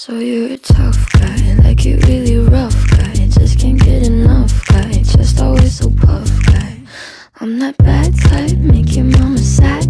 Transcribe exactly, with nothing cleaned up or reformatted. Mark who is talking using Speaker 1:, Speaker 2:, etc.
Speaker 1: So you're a tough guy, like you really rough guy. Just can't get enough guy, just always so puff guy. I'm that bad type, make your mama sad